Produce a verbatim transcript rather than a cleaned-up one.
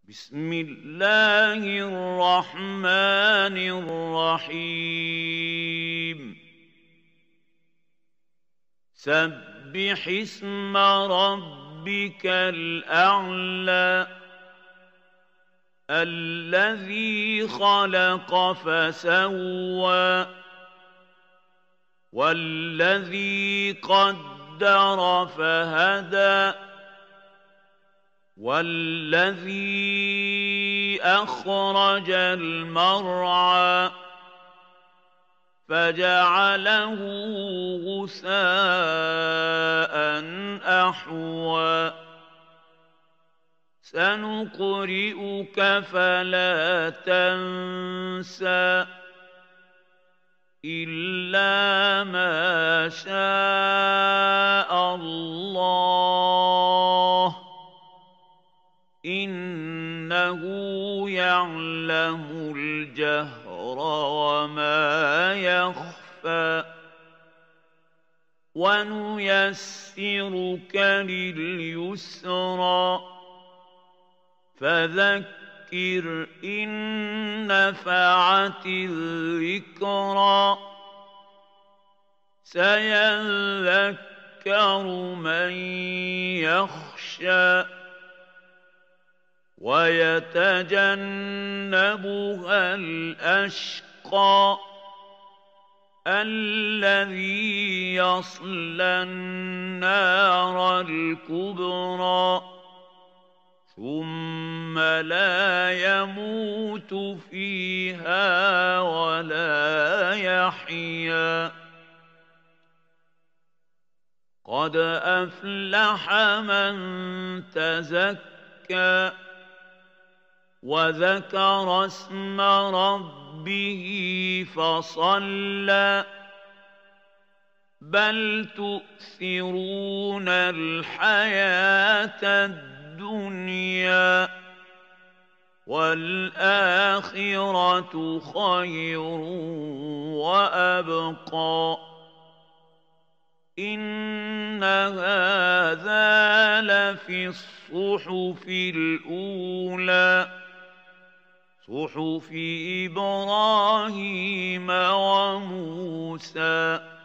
بسم الله الرحمن الرحيم سبح اسم ربك الأعلى الذي خلق فسوى والذي قدر فهدى والذي أخرج المرعى فجعله غثاء أحوى سنقرئك فلا تنسى إلا ما شاء الله إنه يعلم الجهر وما يخفى ونيسرك لليسرى فذكر إن نفعت الذكرى سيذكر من يخشى ويتجنبها الأشقى الذي يصلى النار الكبرى ثم لا يموت فيها ولا يحيا قد أفلح من تزكى وذكر اسم ربه فصلى بل تؤثرون الحياة الدنيا والآخرة خير وأبقى إن هذا لفي الصحف الأولى صحف إبراهيم وموسى